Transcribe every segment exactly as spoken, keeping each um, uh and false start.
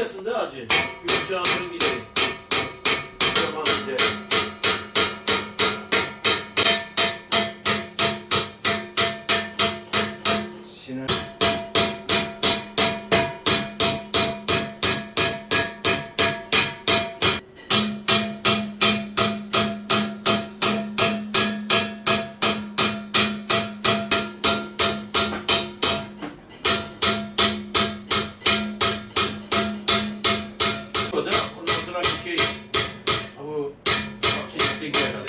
yaptın da hacı. Gülcan Hanım'ın gibi. Zamanında. Sinan. Ondan sonra şey, bu çeşitli geldi.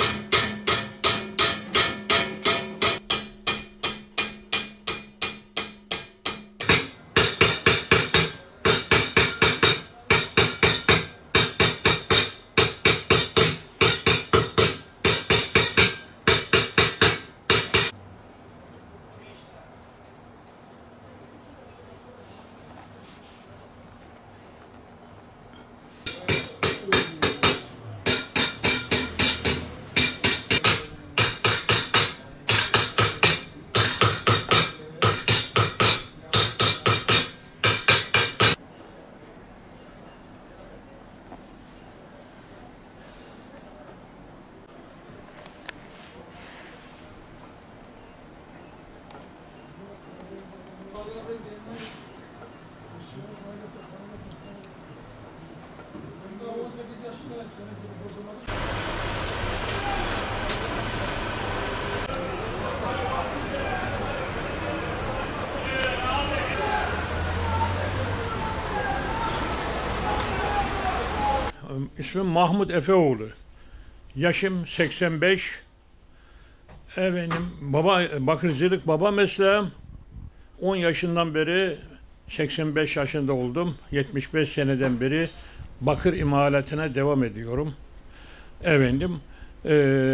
İsmim Mahmut Efeoğlu. Yaşım seksen beş. Efendim, baba, bakırcılık baba mesleğim. on yaşından beri seksen beş yaşında oldum. yetmiş beş seneden beri bakır imalatına devam ediyorum. Efendim, e,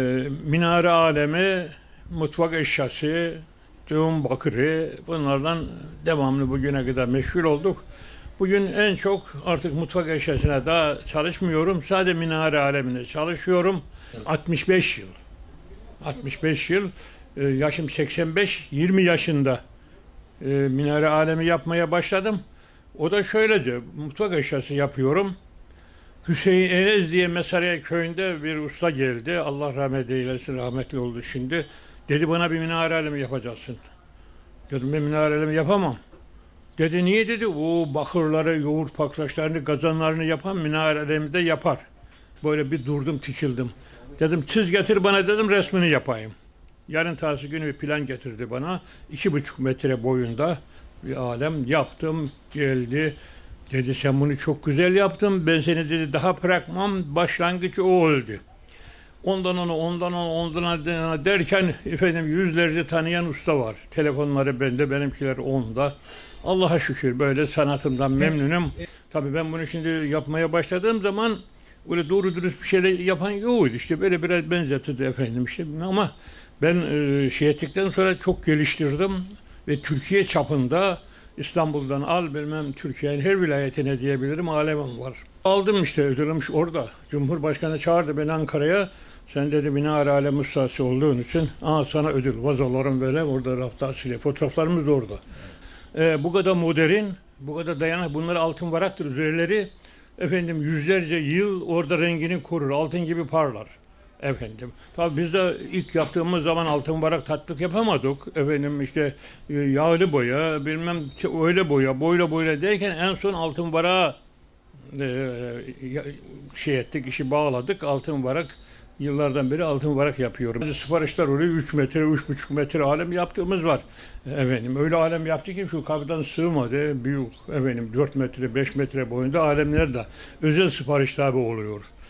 minare alemi, mutfak eşyası, düğün bakırı, bunlardan devamlı bugüne kadar meşgul olduk. Bugün en çok artık mutfak eşyasına daha çalışmıyorum. Sadece minare alemine çalışıyorum. altmış beş yıl. altmış beş yıl. E, yaşım seksen beş. yirmi yaşında e, minare alemi yapmaya başladım. O da şöylece, mutfak eşyası yapıyorum. Hüseyin Enes diye Mesariye köyünde bir usta geldi. Allah rahmet eylesin, rahmetli oldu şimdi. Dedi bana bir minare alemi yapacaksın. Dedim ben minare alemi yapamam. Dedi niye dedi, o bakırları, yoğurt paklaçlarını, kazanlarını yapan minarelerimizi yapar. Böyle bir durdum, tikildim. Dedim çiz getir bana dedim, resmini yapayım. Yarın tası günü bir plan getirdi bana. iki buçuk metre boyunda bir alem yaptım, geldi. Dedi sen bunu çok güzel yaptın, ben seni dedi daha bırakmam, başlangıç o oldu. Ondan ona, ondan ona, ondan ona derken efendim yüzlerce tanıyan usta var. Telefonları bende, benimkiler onda. Allah'a şükür böyle sanatımdan memnunum. Tabii ben bunu şimdi yapmaya başladığım zaman öyle doğru dürüst bir şeyler yapan yoktu. İşte böyle biraz benzetirdi efendim işte. Ama ben e, şey ettikten sonra çok geliştirdim ve Türkiye çapında İstanbul'dan al bilmem Türkiye'nin her vilayetine diyebilirim alemim var. Aldım işte ödülüm orada. Cumhurbaşkanı çağırdı beni Ankara'ya. Sen dedi minare alem ustası olduğun için aa sana ödül, vazolarım böyle orada rafta asılı. Fotoğraflarımız da orada. Ee, bu kadar modern, bu kadar dayanıklı, bunlar altın varaktır üzerleri. Efendim yüzlerce yıl orada rengini korur, altın gibi parlar. Efendim. Tabii biz de ilk yaptığımız zaman altın varak tatlık yapamadık. Efendim işte yağlı boya, bilmem öyle boya, boyla boyla derken en son altın varağa e, şey ettik, işi bağladık. Altın varak, yıllardan beri altın varak yapıyorum. Siparişler oluyor, üç metre, üç buçuk metre alem yaptığımız var. Efendim öyle alem yaptık ki şu kapıdan sığmadı. Büyük efendim dört metre, beş metre boyunda alemler de özel sipariş tabi oluyor.